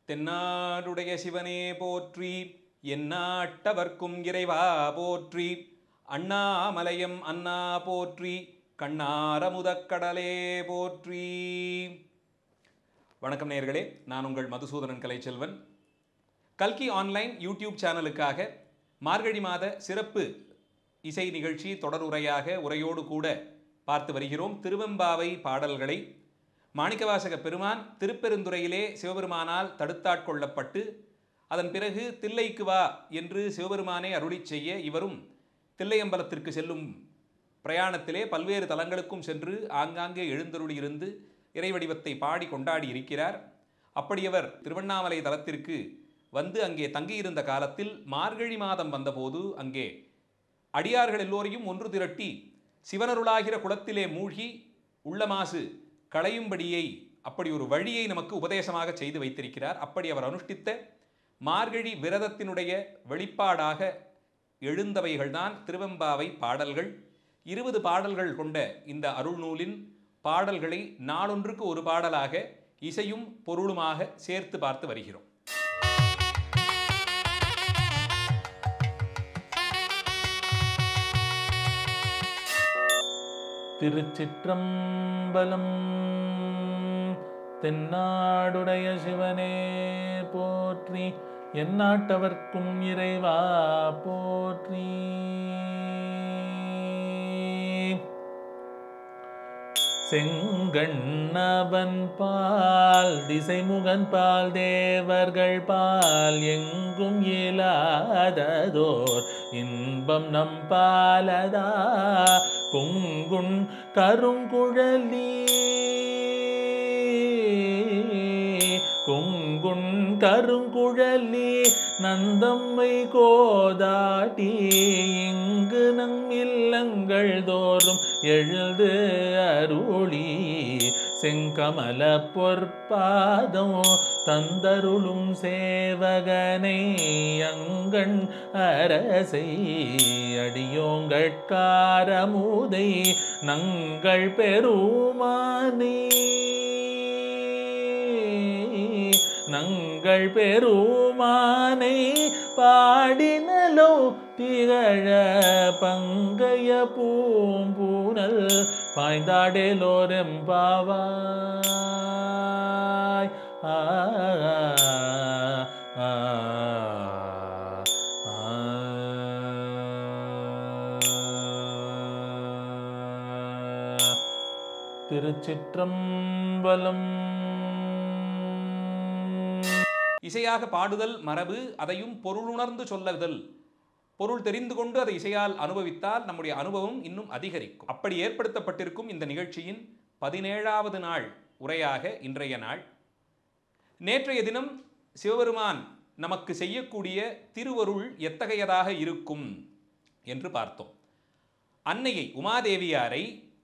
தென்னாடுடைய சிவனே போற்றி, எந்நாட்டவர்க்கும் இறைவா போற்றி, அண்ணாமலையம் அண்ணா போற்றி, கண்ணாரமுதக்கடலே போற்றி. வணக்கம் நேயர்களே, நான் உங்கள் மதுசூதனன் கலைச்செல்வன். கல்கி ஆன்லைன் யூடியூப் சேனலுக்காக மார்கழி மாத சிறப்பு இசை நிகழ்ச்சி தொடருரையாக உரையோடு கூட பார்த்து வருகிறோம். திருவெம்பாவை பாடல்களை மாணிக்கவாசக பெருமான் திருப்பெருந்துறையிலே சிவபெருமானால் தடுத்தாட்கொள்ளப்பட்டு அதன் பிறகு தில்லைக்கு வா என்று சிவபெருமானை அருளிச் செய்ய இவரும் தில்லையம்பலத்திற்கு செல்லும் பிரயாணத்திலே பல்வேறு தலங்களுக்கும் சென்று ஆங்காங்கே எழுந்தருளி இருந்து இறைவடிவத்தை பாடி கொண்டாடி இருக்கிறார். அப்படியவர் திருவண்ணாமலை தலத்திற்கு வந்து அங்கே தங்கியிருந்த காலத்தில் மார்கழி மாதம் வந்தபோது அங்கே அடியார்கள் எல்லோரையும் ஒன்று திரட்டி சிவனருளாகிற குளத்திலே மூழ்கி உள்ள மாசு களையும்படியை அப்படி ஒரு வழியை நமக்கு உபதேசமாக செய்து வைத்திருக்கிறார். அப்படி அவர் அனுஷ்டித்த மார்கழி விரதத்தினுடைய வெளிப்பாடாக எழுந்தவைகள்தான் திருவெம்பாவை பாடல்கள். 20 பாடல்கள் கொண்ட இந்த அருள் நூலின் பாடல்களை நாளொன்றுக்கு ஒரு பாடலாக இசையும் பொருளுமாக சேர்த்து பார்த்து வருகிறோம். திருச்சிற்றம்பலம். தென்னாடுடைய சிவனே போற்றி, எந்நாட்டவர்க்கும் இறைவா போற்றி. செங்கண்ணவன் பால் திசைமுகன் பால் தேவர்கள் பால் எங்கும் இயலாததோர் இன்பம் நம் பாலதா கொங்குண் கருங்குழலி கொங்குண் கருங்குழலி நந்தம்மை கோதாட்டி இங்கு நம் இல்லங்கள் தோறும் எழுது அருளி செங்கமல பொற்பாதம் தந்தருளும் சேவகனை அங்கண் அரசை அடியோங்கட்காரமுதை நங்கள் பெருமானே நங்கள் பெருமானை பாடினலோ திகழ பங்கைய பூம்பூனல் பாய்ந்தாடேலோரெம்பாவாய். திருச்சிற்றம்பலம். இசையாக பாடுதல் மரபு, அதையும் பொருளுணர்ந்து சொல்லுதல். பொருள் தெரிந்து கொண்டு அதை இசையால் அனுபவித்தால் நம்முடைய அனுபவம் இன்னும் அதிகரிக்கும். அப்படி ஏற்படுத்தப்பட்டிருக்கும் இந்த நிகழ்ச்சியின் 17வது நாள் உரையாக இன்றைய நாள். நேற்றைய தினம் சிவபெருமான் நமக்கு செய்யக்கூடிய திருவருள் எத்தகையதாக இருக்கும் என்று பார்த்தோம். அன்னையை உமாதேவியாரை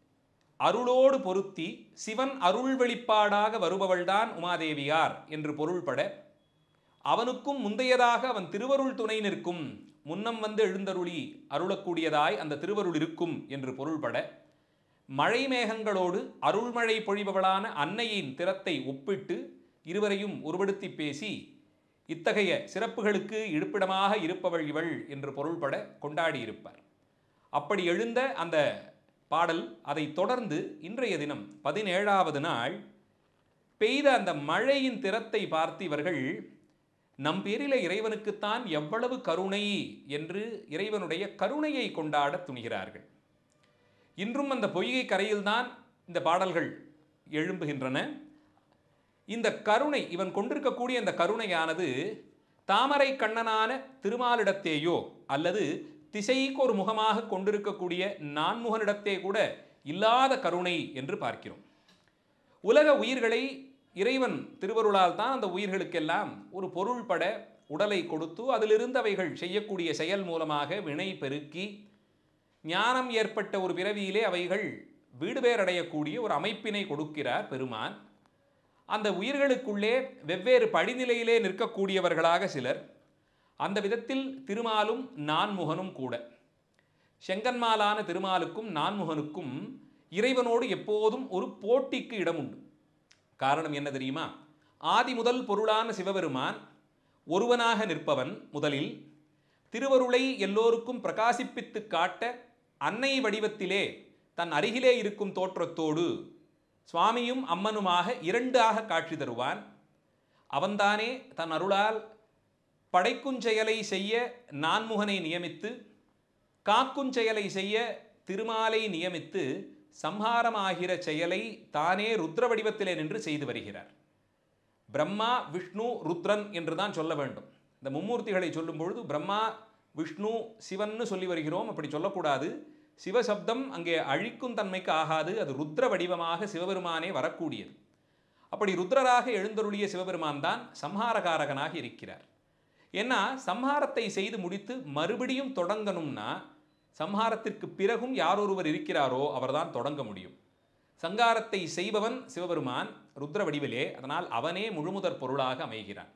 அருளோடு பொருத்தி சிவன் அருள் வெளிப்பாடாக வருபவள்தான் உமாதேவியார் என்று பொருள்பட, அவனுக்கும் முந்தையதாக அவன் திருவருள் துணை நிற்கும், முன்னம் வந்து எழுந்தருளி அருளக்கூடியதாய் அந்த திருவருள் இருக்கும் என்று பொருள்பட, மழை மேகங்களோடு அருள்மழை பொழிபவளான அன்னையின் திறத்தை ஒப்பிட்டு இருவரையும் ஒருபடுத்தி பேசி இத்தகைய சிறப்புகளுக்கு இருப்பிடமாக இருப்பவள் இவள் என்று பொருள்பட கொண்டாடியிருப்பார். அப்படி எழுந்த அந்த பாடல் அதை தொடர்ந்து இன்றைய தினம் 17வது நாள் பெய்த அந்த மழையின் திறத்தை பார்த்து இவர்கள் நம் பேரிலே இறைவனுக்குத்தான் எவ்வளவு கருணை என்று இறைவனுடைய கருணையை கொண்டாட துணிகிறார்கள். இன்றும் அந்த பொய்கை கரையில்தான் இந்த பாடல்கள் எழும்புகின்றன. இந்த கருணை, இவன் கொண்டிருக்கக்கூடிய இந்த கருணையானது தாமரை கண்ணனான திருமாலிடத்தேயோ அல்லது திசைக்கு ஒரு முகமாக கொண்டிருக்கக்கூடிய நான்முகனிடத்தே கூட இல்லாத கருணை என்று பார்க்கிறோம். உலக உயிர்களை இறைவன் திருவருளால் தான் அந்த உயிர்களுக்கெல்லாம் ஒரு பொருள்பட உடலை கொடுத்து அதிலிருந்து அவைகள் செய்யக்கூடிய செயல் மூலமாக வினை பெருக்கி ஞானம் ஏற்பட்ட ஒரு பிறவியிலே அவைகள் வீடு பேரடையக்கூடிய ஒரு அமைப்பினை கொடுக்கிறார் பெருமான். அந்த உயிர்களுக்குள்ளே வெவ்வேறு படிநிலையிலே நிற்கக்கூடியவர்களாக சிலர். அந்த விதத்தில் திருமாலும் நான்முகனும் கூட. செங்கன்மாலான திருமாலுக்கும் நான்முகனுக்கும் இறைவனோடு எப்போதும் ஒரு போட்டிக்கு இடம் உண்டு. காரணம் என்ன தெரியுமா? ஆதி முதல் பொருளான சிவபெருமான் ஒருவனாக நிற்பவன் முதலில் திருவருளை எல்லோருக்கும் பிரகாசிப்பித்து காட்ட அன்னை வடிவத்திலே தன் அருகிலே இருக்கும் தோற்றத்தோடு சுவாமியும் அம்மனுமாக இரண்டாக காட்சி தருவான். அவன்தானே தன் அருளால் படைக்குஞ்செயலை செய்ய நான்முகனை நியமித்து காக்குஞ்செயலை செய்ய திருமாலை நியமித்து சம்ஹாரமாகிற செயலை தானே ருத்ர வடிவத்திலே நின்று செய்து வருகிறார். பிரம்மா விஷ்ணு ருத்ரன் என்றுதான் சொல்ல வேண்டும். இந்த மும்மூர்த்திகளை சொல்லும் பொழுது பிரம்மா விஷ்ணு சிவன்னு சொல்லி வருகிறோம், அப்படி சொல்லக்கூடாது. சிவசப்தம் அங்கே அழிக்கும் தன்மைக்கு ஆகாது. அது ருத்ர வடிவமாக சிவபெருமானே வரக்கூடியது. அப்படி ருத்ரராக எழுந்தருளிய சிவபெருமான் தான் சம்ஹாரகாரகனாக இருக்கிறார். ஏன்னா சம்ஹாரத்தை செய்து முடித்து மறுபடியும் தொடங்கணும்னா சம்ஹாரத்திற்கு பிறகும் யாரொருவர் இருக்கிறாரோ அவர்தான் தொடங்க முடியும். சங்காரத்தை செய்பவன் சிவபெருமான் ருத்ர வடிவிலே, அதனால் அவனே முழுமுதற் பொருளாக அமைகிறான்.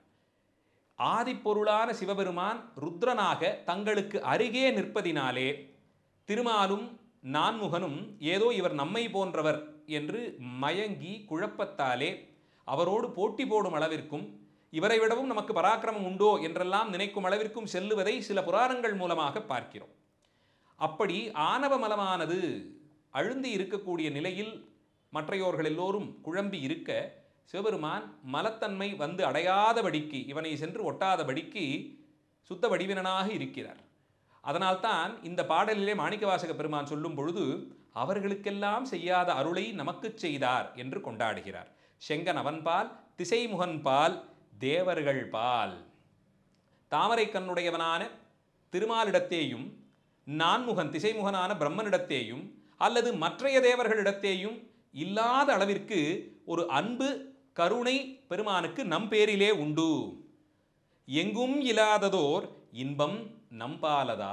ஆதிப்பொருளான சிவபெருமான் ருத்ரனாக தங்களுக்கு அருகே நிற்பதினாலே திருமாலும் நான்முகனும் ஏதோ இவர் நம்மை போன்றவர் என்று மயங்கி குழப்பத்தாலே அவரோடு போட்டி போடும் அளவிற்கும் இவரை விடவும் நமக்கு பராக்கிரமம் உண்டோ என்றெல்லாம் நினைக்கும் அளவிற்கும் செல்லுவதை சில புராணங்கள் மூலமாக பார்க்கிறோம். அப்படி ஆணவ மலமானது அழுந்தி இருக்கக்கூடிய நிலையில் மற்றையோர்கள் எல்லோரும் குழம்பி இருக்க சிவபெருமான் மலத்தன்மை வந்து அடையாதபடிக்கு, இவனை சென்று ஒட்டாதபடிக்கு சுத்த வடிவினனாக இருக்கிறார். அதனால்தான் இந்த பாடலிலே மாணிக்கவாசக பெருமான் சொல்லும் பொழுது அவர்களுக்கெல்லாம் செய்யாத அருளை நமக்கு செய்தார் என்று கொண்டாடுகிறார். செங்கன் அவன்பால் திசைமுகன்பால் தேவர்கள் பால். தாமரை கண்ணுடையவனான திருமாலிடத்தேயும் நான்முகன் திசைமுகனான பிரம்மனிடத்தேயும் அல்லது மற்றைய தேவர்களிடத்தேயும் இல்லாத அளவிற்கு ஒரு அன்பு கருணை பெருமானுக்கு நம் பேரிலே உண்டு. எங்கும் இல்லாததோர் இன்பம் நம்பாலதா.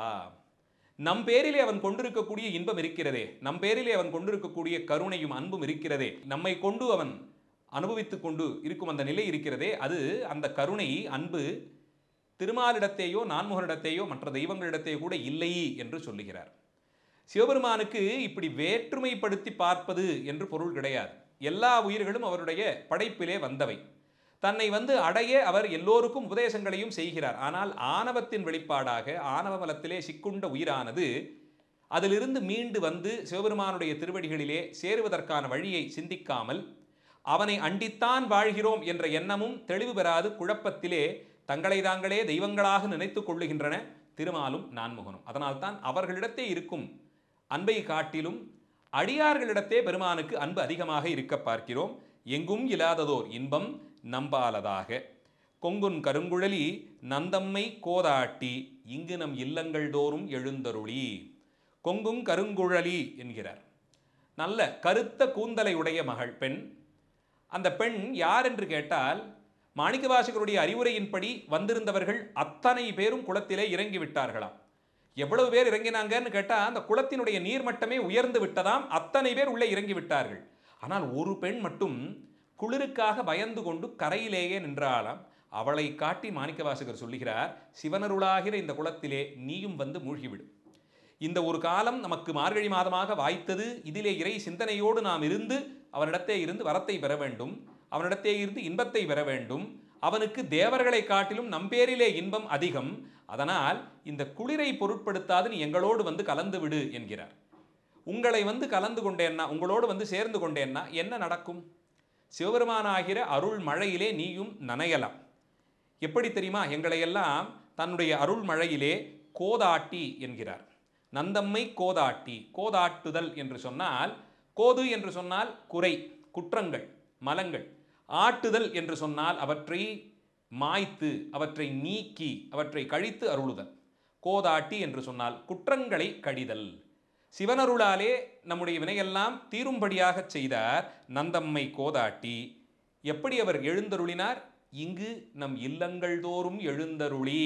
நம் பேரிலே அவன் கொண்டிருக்கக்கூடிய இன்பம் இருக்கிறதே, நம் பேரிலே அவன் கொண்டிருக்கக்கூடிய கருணையும் அன்பும் இருக்கிறதே, நம்மை கொண்டு அவன் அனுபவித்து கொண்டு இருக்கும் அந்த நிலை இருக்கிறதே, அது அந்த கருணை அன்பு திருமாலிடத்தேயோ நான்முகனிடத்தேயோ மற்ற தெய்வங்களிடத்தேயோ கூட இல்லை என்று சொல்லுகிறார். சிவபெருமானுக்கு இப்படி வேற்றுமைப்படுத்தி பார்ப்பது என்று பொருள் கிடையாது. எல்லா உயிர்களும் அவருடைய படைப்பிலே வந்தவை. தன்னை அடைய அவர் எல்லோருக்கும் உபதேசங்களையும் செய்கிறார். ஆனால் ஆணவத்தின் வெளிப்பாடாக ஆணவ மலத்திலே சிக்குண்ட உயிரானது அதிலிருந்து மீண்டு வந்து சிவபெருமானுடைய திருவடிகளிலே சேருவதற்கான வழியை சிந்திக்காமல் அவனை அண்டித்தான் வாழ்கிறோம் என்ற எண்ணமும் தெளிவு பெறாது குழப்பத்திலே தங்களை தாங்களே தெய்வங்களாக நினைத்து கொள்ளுகின்றன திருமாலும் நான்முகனும். அதனால்தான் அவர்களிடத்தே இருக்கும் அன்பை காட்டிலும் அடியார்களிடத்தே பெருமானுக்கு அன்பு அதிகமாக இருக்க பார்க்கிறோம். எங்கும் இல்லாததோர் இன்பம் நம்பாலதாக. கொங்குன் கருங்குழலி நந்தம்மை கோதாட்டி இங்கு நம் இல்லங்கள் தோறும் எழுந்தருளி. கொங்குங் கருங்குழலி என்கிறார். நல்ல கருத்த கூந்தலை உடைய மகள் பெண். அந்த பெண் யார் என்று கேட்டால் மாணிக்கவாசகருடைய அறிவுரையின்படி வந்திருந்தவர்கள் அத்தனை பேரும் குளத்திலே இறங்கி விட்டார்களாம். எவ்வளவு பேர் இறங்கினாங்கன்னு கேட்டால் அந்த குளத்தினுடைய நீர்மட்டமே உயர்ந்து விட்டதாம். அத்தனை பேர் உள்ளே இறங்கி விட்டார்கள். ஆனால் ஒரு பெண் மட்டும் குளிருக்காக பயந்து கொண்டு கரையிலேயே நின்றாளாம். அவளை காட்டி மாணிக்கவாசகர் சொல்லுகிறார், சிவனருளாகிற இந்த குளத்திலே நீயும் வந்து மூழ்கிவிடு. இந்த ஒரு காலம் நமக்கு மார்கழி மாதமாக வாய்த்தது. இதிலே இறை சிந்தனையோடு நாம் இருந்து அவனிடத்தே இருந்து வரத்தை பெற வேண்டும், அவனிடத்தே இருந்து இன்பத்தை பெற வேண்டும். அவனுக்கு தேவர்களை காட்டிலும் நம்பேரிலே இன்பம் அதிகம். அதனால் இந்த குளிரை பொருட்படுத்தாது நீ எங்களோடு வந்து கலந்து விடு என்கிறார். உங்களை கலந்து கொண்டேன்னா, உங்களோடு சேர்ந்து கொண்டேன்னா என்ன நடக்கும்? சிவபெருமானாகிற அருள் மழையிலே நீயும் நனையலாம். எப்படி தெரியுமா? எங்களையெல்லாம் தன்னுடைய அருள் மழையிலே கோதாட்டி என்கிறார். நந்தம்மை கோதாட்டி. கோதாட்டுதல் என்று சொன்னால், கோது என்று சொன்னால் குறை, குற்றங்கள், மலங்கள். ஆட்டுதல் என்று சொன்னால் அவற்றை மாய்த்து, அவற்றை நீக்கி, அவற்றை கழித்து அருளுதல். கோதாட்டி என்று சொன்னால் குற்றங்களை கடிதல். சிவனருளாலே நம்முடைய வினையெல்லாம் தீரும்படியாக செய்தார் நந்தம்மை கோதாட்டி. எப்படி அவர் எழுந்தருளினார்? இங்கு நம் இல்லங்கள் தோறும் எழுந்தருளி.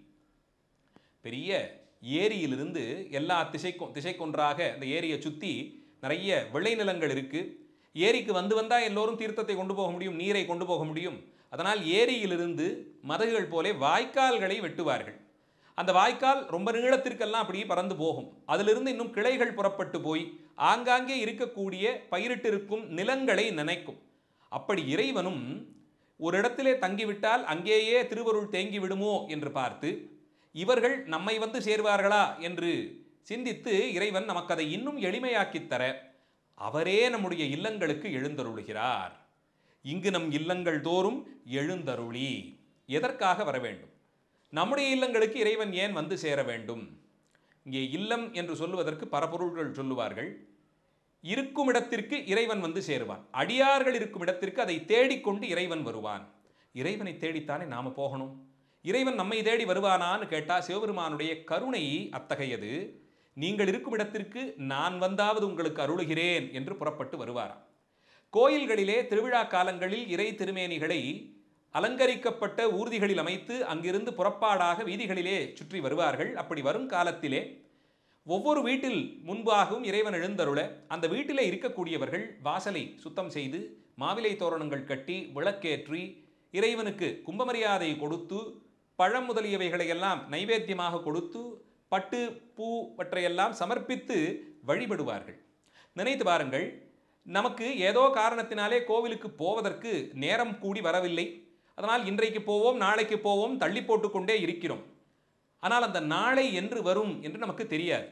பெரிய ஏரியிலிருந்து எல்லா திசைக்கொன்றாக அந்த ஏரியை சுற்றி நிறைய விளைநிலங்கள் இருக்கு. ஏரிக்கு வந்தா எல்லோரும் தீர்த்தத்தை கொண்டு போக முடியும், நீரை கொண்டு போக முடியும். அதனால் ஏரியிலிருந்து மதகுகள் போலே வாய்க்கால்களை வெட்டுவார்கள். அந்த வாய்க்கால் ரொம்ப நீளத்திற்கெல்லாம் அப்படியே பறந்து போகும். அதிலிருந்து இன்னும் கிளைகள் புறப்பட்டு போய் ஆங்காங்கே இருக்கக்கூடிய பயிரிட்டிருக்கும் நிலங்களை நினைக்கும். அப்படி இறைவனும் ஒரு இடத்திலே தங்கிவிட்டால் அங்கேயே திருவருள் தேங்கி விடுமோ என்று பார்த்து இவர்கள் நம்மை வந்து சேர்வார்களா என்று சிந்தித்து இறைவன் நமக்கு அதை இன்னும் எளிமையாக்கித் தர அவரே நம்முடைய இல்லங்களுக்கு எழுந்தருளுகிறார். இங்கு நம் இல்லங்கள் தோறும் எழுந்தருளி எதற்காக வர வேண்டும்? நம்முடைய இல்லங்களுக்கு இறைவன் ஏன் வந்து சேர வேண்டும்? இங்கே இல்லம் என்று சொல்லுவதற்கு பரபொருள்கள் சொல்லுவார்கள். இருக்கும் இடத்திற்கு இறைவன் வந்து சேருவான். அடியார்கள் இருக்கும் இடத்திற்கு அதை தேடிக்கொண்டு இறைவன் வருவான். இறைவனை தேடித்தானே நாம போகணும். இறைவன் நம்மை தேடி வருவானான்னு கேட்டா சிவபெருமானுடைய கருணை அத்தகையது. நீங்கள் இருக்கும் இடத்திற்கு நான் வந்தாவது உங்களுக்கு அருளுகிறேன் என்று புறப்பட்டு வருவாராம். கோயில்களிலே திருவிழா காலங்களில் இறை திருமேனிகளை அலங்கரிக்கப்பட்ட ஊர்திகளில் அமைத்து அங்கிருந்து புறப்பாடாக வீதிகளிலே சுற்றி வருவார்கள். அப்படி வரும் காலத்திலே ஒவ்வொரு வீட்டில் முன்பாகவும் இறைவன் எழுந்தருள அந்த வீட்டிலே இருக்கக்கூடியவர்கள் வாசலை சுத்தம் செய்து மாவிலை தோரணங்கள் கட்டி விளக்கேற்றி இறைவனுக்கு கும்பமரியாதை கொடுத்து பழம் முதலியவைகளையெல்லாம் நைவேத்தியமாக கொடுத்து பட்டு பூ பற்றையெல்லாம் சமர்ப்பித்து வழிபடுவார்கள். நினைத்து பாருங்கள், நமக்கு ஏதோ காரணத்தினாலே கோவிலுக்கு போவதற்கு நேரம் கூடி வரவில்லை. அதனால் இன்றைக்கு போவோம் நாளைக்கு போவோம் தள்ளி போட்டுக்கொண்டே இருக்கிறோம். ஆனால் அந்த நாளை என்று வரும் என்று நமக்கு தெரியாது.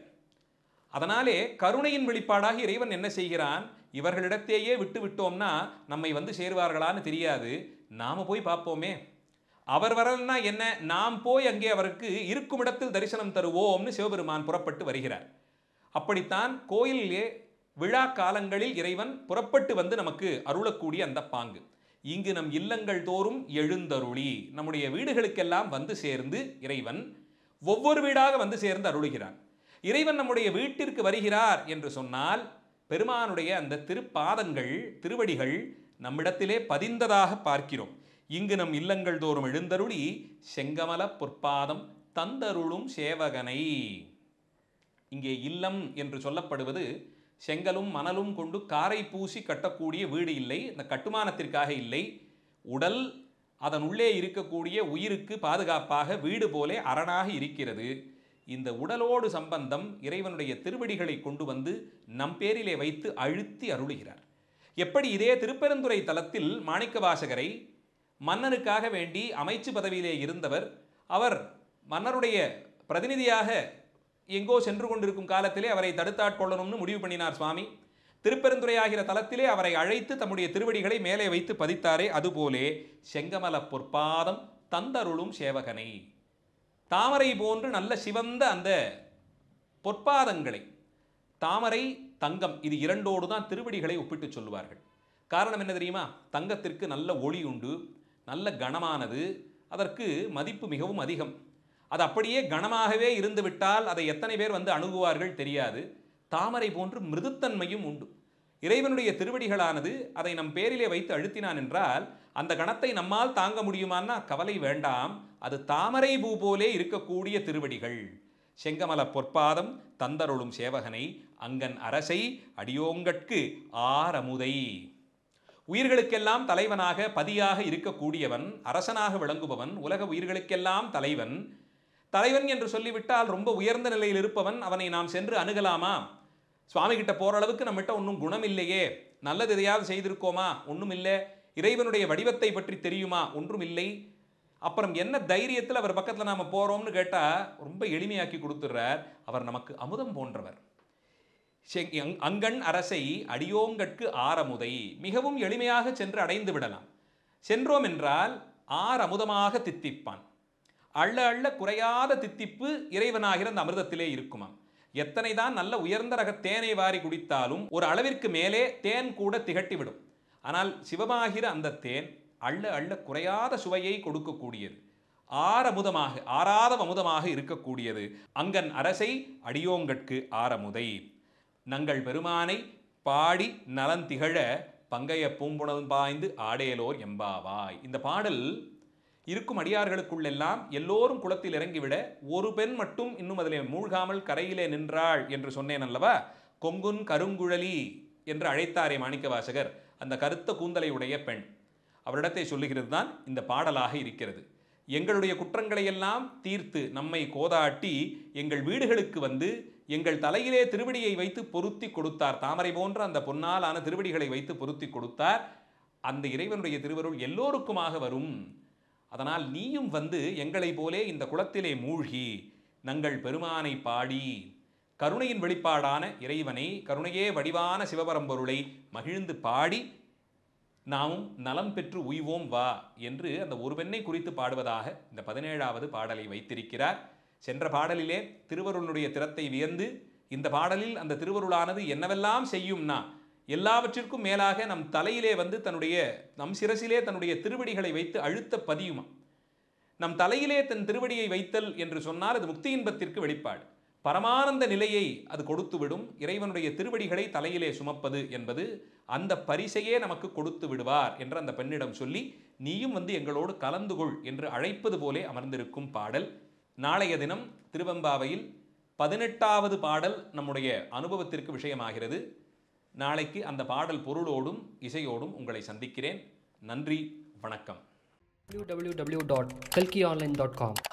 அதனாலே கருணையின் வெளிப்பாடாக இறைவன் என்ன செய்கிறான்? இவர்களிடத்தேயே விட்டு விட்டோம்னா நம்மை வந்து சேருவார்களான்னு தெரியாது. நாம போய் பார்ப்போமே. அவர் வரலன்னா என்ன, நாம் போய் அங்கே அவருக்கு இருக்கும் இடத்தில் தரிசனம் தருவோம்னு சிவபெருமான் புறப்பட்டு வருகிறார். அப்படித்தான் கோயிலிலே விழா காலங்களில் இறைவன் புறப்பட்டு வந்து நமக்கு அருளக்கூடிய அந்த பாங்கு. இங்கு நம் இல்லங்கள் தோறும் எழுந்தருளி நம்முடைய வீடுகளுக்கெல்லாம் வந்து சேர்ந்து இறைவன் ஒவ்வொரு வீடாக வந்து சேர்ந்து அருளுகிறான். இறைவன் நம்முடைய வீட்டிற்கு வருகிறார் என்று சொன்னால் பெருமானுடைய அந்த திருப்பாதங்கள் திருவடிகள் நம்மிடத்திலே பதிந்ததாக பார்க்கிறோம். இங்கு நம் இல்லங்கள் தோறும் எழுந்தருளி செங்கமல பொற்பாதம் தந்தருளும் சேவகனை. இங்கே இல்லம் என்று சொல்லப்படுவது செங்கலும் மணலும் கொண்டு காரை பூசி கட்டக்கூடிய வீடு இல்லை. இந்த கட்டுமானத்திற்காக இல்லை. உடல் அதன் உள்ளே இருக்கக்கூடிய உயிருக்கு பாதுகாப்பாக வீடு போலே அரணாக இருக்கிறது. இந்த உடலோடு சம்பந்தம் இறைவனுடைய திருவடிகளை கொண்டு வந்து நம் பேரிலே வைத்து அழுத்தி அருளுகிறார். எப்படி இதே திருப்பெருந்துறை தலத்தில் மாணிக்கவாசகரை மன்னனுக்காக வேண்டி அமைச்சு பதவியிலே இருந்தவர், அவர் மன்னருடைய பிரதிநிதியாக எங்கோ சென்று கொண்டிருக்கும் காலத்திலே அவரை தடுத்தாட்கொள்ளணும்னு முடிவு பண்ணினார் சுவாமி. திருப்பெருந்துறை ஆகிற தலத்திலே அவரை அழைத்து தம்முடைய திருவடிகளை மேலே வைத்து பதித்தாரே, அதுபோலே செங்கமல பொற்பாதம் தந்தருளும் சேவகனை. தாமரை போன்று நல்ல சிவந்த அந்த பொற்பாதங்களை, தாமரை தங்கம் இது இரண்டோடு தான் திருவடிகளை ஒப்பிட்டு சொல்லுவார்கள். காரணம் என்ன தெரியுமா? தங்கத்திற்கு நல்ல ஒளி உண்டு, நல்ல கனமானது, அதற்கு மதிப்பு மிகவும் அதிகம். அது அப்படியே கனமாகவே இருந்து விட்டால் அதை எத்தனை பேர் வந்து அணுகுவார்கள் தெரியாது. தாமரை போன்று மிருதுத்தன்மையும் உண்டு. இறைவனுடைய திருவடிகளானது அதை நம் பேரிலே வைத்து அழுத்தினான் என்றால் அந்த கணத்தை நம்மால் தாங்க முடியுமான்னா கவலை வேண்டாம். அது தாமரை பூ போலே இருக்கக்கூடிய திருவடிகள். செங்கமல பொற்பாதம் தந்தருளும் சேவகனை அங்கன் அரசை அடியோங்கட்கு ஆரமுதை. உயிர்களுக்கெல்லாம் தலைவனாக பதியாக இருக்கக்கூடியவன், அரசனாக விளங்குபவன், உலக உயிர்களுக்கெல்லாம் தலைவன். தலைவன் என்று சொல்லிவிட்டால் ரொம்ப உயர்ந்த நிலையில் இருப்பவன். அவனை நாம் சென்று அணுகலாமா? சுவாமி கிட்ட போற அளவுக்கு நம்மகிட்ட ஒன்றும் குணம் இல்லையே. நல்லது எதையாவது செய்திருக்கோமா? ஒன்றும் இல்லை. இறைவனுடைய வடிவத்தை பற்றி தெரியுமா? ஒன்றும் இல்லை. அப்புறம் என்ன தைரியத்தில் அவர் பக்கத்தில் நாம் போகிறோம்னு கேட்டால் ரொம்ப எளிமையாக்கி கொடுத்துட்றார். அவர் நமக்கு அமுதம் போன்றவர். அங்கண் அரசை அடியோங்கட்கு ஆரமுதை. மிகவும் எளிமையாக சென்று அடைந்து விடலாம். சென்றோம் என்றால் அமுதமாக தித்திப்பான். அள்ள அள்ள குறையாத தித்திப்பு இறைவனாகிற அந்த அமிர்தத்திலே இருக்குமாம். எத்தனை தான் நல்ல உயர்ந்த ரக தேனை வாரி குடித்தாலும் ஒரு அளவிற்கு மேலே தேன் கூட திகட்டிவிடும். ஆனால் சிவமாகிற அந்த தேன் அள்ள அள்ள குறையாத சுவையை கொடுக்கக்கூடியது. ஆரமுதமாக, ஆராத அமுதமாக இருக்கக்கூடியது. அங்கன் அரசை அடியோங்கட்கு ஆரமுதை. நங்கள் பெருமானை பாடி நலன் திகழ பங்கைய பூம்புணல் பாய்ந்து ஆடேலோர் எம்பாவாய். இந்த பாடல் இருக்கும் அடியார்களுக்குள்ளெல்லாம் எல்லோரும் குளத்தில் இறங்கிவிட ஒரு பெண் மட்டும் இன்னும் அதிலே மூழ்காமல் கரையிலே நின்றாள் என்று சொன்னேன் அல்லவா? கொங்குன் கருங்குழலி என்று அழைத்தாரே மாணிக்கவாசகர், அந்த கருத்த கூந்தலை உடைய பெண். அவரிடத்தை சொல்லுகிறது தான் இந்த பாடலாக இருக்கிறது. எங்களுடைய குற்றங்களை எல்லாம் தீர்த்து நம்மை கோதாட்டி எங்கள் வீடுகளுக்கு வந்து எங்கள் தலையிலே திருவடியை வைத்து பொருத்தி கொடுத்தார். தாமரை போன்ற அந்த பொன்னாலான திருவடிகளை வைத்து பொருத்தி கொடுத்தார். அந்த இறைவனுடைய திருவருள் எல்லோருக்குமாக வரும். அதனால் நீயும் வந்து எங்களை போலே இந்த குளத்திலே மூழ்கி நங்கள் பெருமானை பாடி கருணையின் வெளிப்பாடான இறைவனை, கருணையே வடிவான சிவபரம்பொருளை மகிழ்ந்து பாடி நாமும் நலம் பெற்று உய்வோம் வா என்று அந்த ஒரு பெண்ணை குறித்து பாடுவதாக இந்த 17வது பாடலை வைத்திருக்கிறார். சென்ற பாடலிலே திருவருளுடைய திறத்தை வியந்து இந்த பாடலில் அந்த திருவருளானது என்னவெல்லாம் செய்யும்னா, எல்லாவற்றிற்கும் மேலாக நம் தலையிலே வந்து நம் சிரசிலே தன்னுடைய திருவடிகளை வைத்து அழுத்த பதியுமா. நம் தலையிலே தன் திருவடியை வைத்தல் என்று சொன்னால் அது முக்தி இன்பத்திற்கு வெளிப்பாடு. பரமானந்த நிலையை அது கொடுத்துவிடும். இறைவனுடைய திருவடிகளை தலையிலே சுமப்பது என்பது அந்த பரிசையே நமக்கு கொடுத்து விடுவார் என்று அந்த பெண்ணிடம் சொல்லி, நீயும் வந்து எங்களோடு கலந்து கொள் என்று அழைப்பது போலே அமர்ந்திருக்கும் பாடல். நாளைய தினம் திருவெம்பாவையில் 18வது பாடல் நம்முடைய அனுபவத்திற்கு விஷயமாகிறது. நாளைக்கு அந்த பாடல் பொருளோடும் இசையோடும் உங்களை சந்திக்கிறேன். நன்றி, வணக்கம். www.kalkionline.com